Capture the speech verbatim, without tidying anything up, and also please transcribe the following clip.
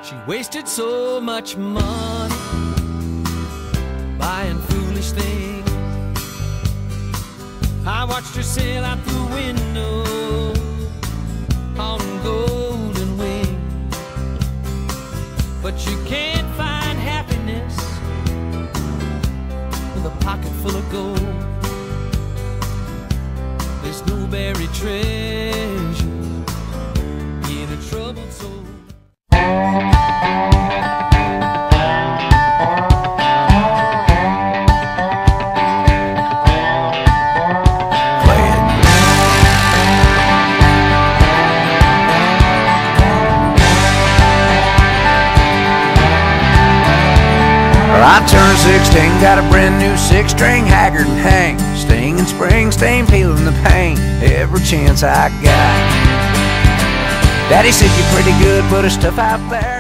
She wasted so much money buying foolish things. I watched her sail out the window on golden wings. But you can't find happiness with a pocket full of gold. There's no buried treasure in a troubled soul. I turned sixteen, got a brand new six-string Haggard and Hang. Sting and spring, stain peeling the paint every chance I got. Daddy said you're pretty good, put a stuff out there.